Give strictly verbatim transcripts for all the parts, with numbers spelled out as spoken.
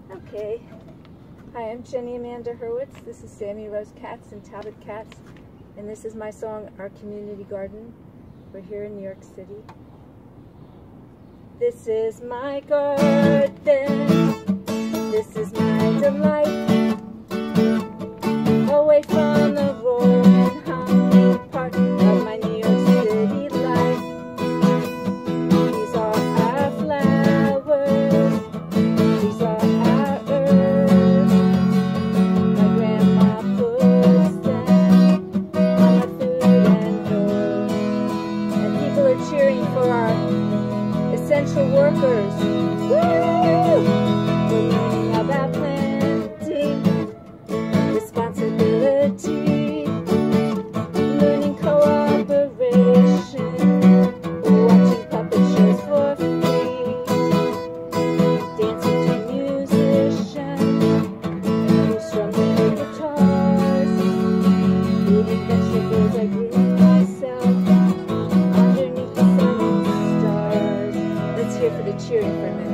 Okay. Hi, I'm Jenny Amanda Hurwitz. This is Sammy Rose Cats and Talbot Cats. And this is my song, Our Community Garden. We're here in New York City. This is my garden. This is my delight. Away from the roaring hungry part of my New York City life. These are our flowers. These are our herbs. My grandma puts them on my food and herbs. And people are cheering for our essential workers. Woo! We're learning about planting, responsibility, learning cooperation, watching puppet shows for free, dancing to musicians who strum their guitars, eating vegetables I grew myself underneath the sun and stars. Let's hear for the cheering for a minute.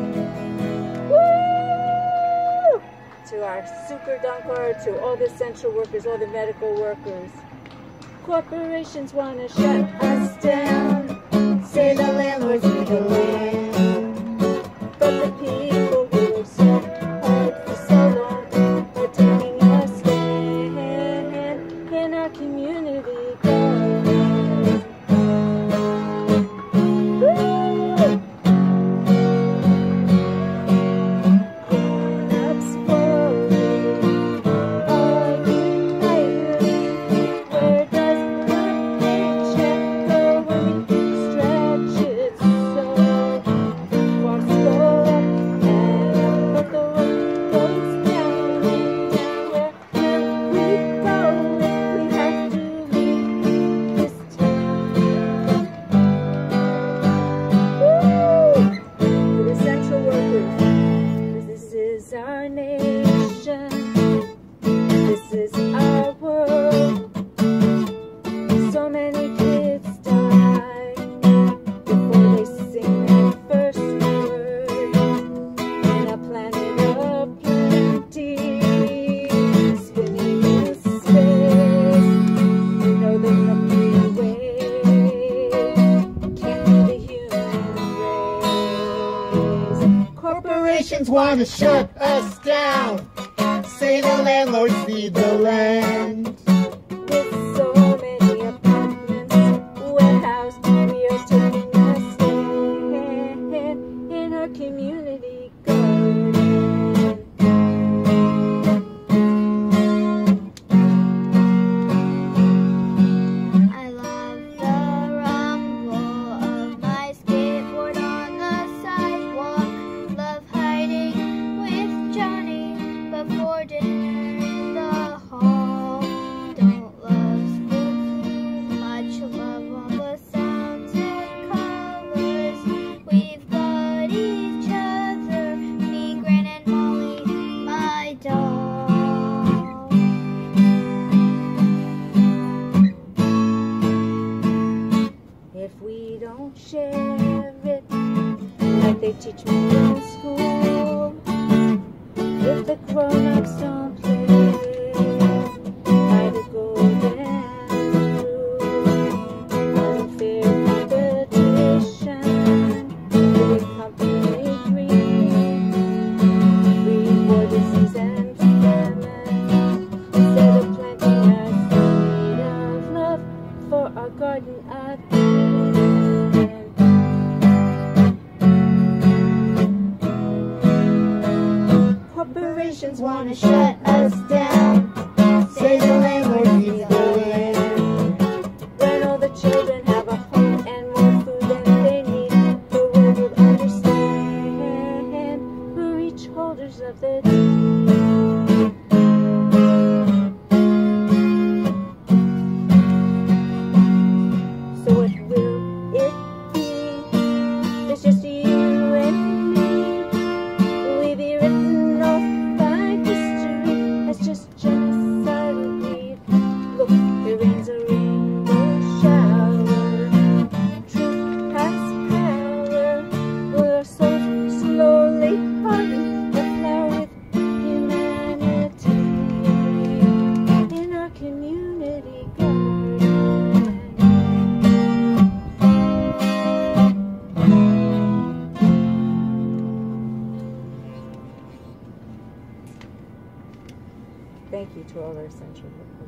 To our super dunker, to all the essential workers, all the medical workers. Corporations want to shut us down, say the landlords need the land. But the people who work so hard for so long are taking a stand in our community garden. Our nation, this is our world. So many kids die before they sing their first word. In a planet of plenty, spinning in space, you know the Milky Way can't be the human race. Corporations want to shut us down, say the landlords need the land. With so many apartments, warehouse, we are taking a stand in our community garden. I love the rumble of my skateboard on the sidewalk. Love hiding with Johnny before dinner in the hall. Don't love school too much. Love all the sounds and colors. We've got each other, me, Gran, and Molly, my doll. If we don't share it like they teach me in school, if the grown-ups don't play by the golden rule, unfair competition, big company green, free for disease and famine, instead of planting a seed of love for our garden of Eden. Corporations want to shut us down, Say the landlords need the land. when all the children have a home and more food than they need. The world would understand. We're each holders of the deed. So what will it be? It's just you and me. Will we be written off by history as just genocidal greed? Look, it rains a rainbow shower. Truth has power. We're so slowly hardened. The flower with thank you to all our essential workers.